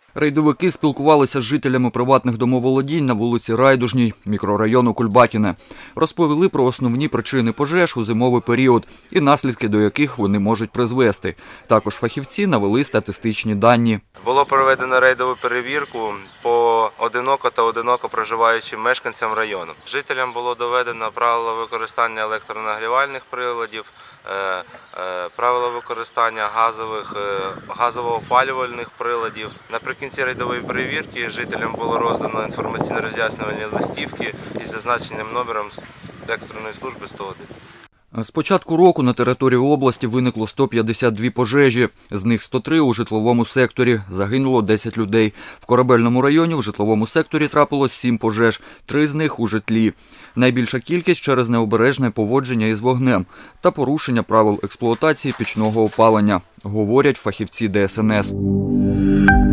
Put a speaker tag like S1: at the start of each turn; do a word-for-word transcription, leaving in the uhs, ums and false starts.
S1: Рейдовики спілкувалися з жителями приватних домоволодінь на вулиці Райдужній, мікрорайону Кульбакіне. Розповіли про основні причини пожеж у зимовий період і наслідки, до яких вони можуть призвести. Також фахівці навели статистичні дані.
S2: Було проведено рейдову перевірку по одиноко та одиноко проживаючим мешканцям району. Жителям було доведено правила використання електронагрівальних приладів, правила використання газових, газово-опалювальних приладів. Наприкінці рейдової перевірки жителям було роздано інформаційно-роз'яснювальні листівки із зазначеним номером екстреної служби сто один.
S1: З початку року на території області виникло сто п'ятдесят дві пожежі, з них сто три у житловому секторі, загинуло десять людей. В Корабельному районі в житловому секторі трапилось сім пожеж, три з них у житлі. Найбільша кількість через необережне поводження із вогнем та порушення правил експлуатації пічного опалення, говорять фахівці Де Ес Ен Ес.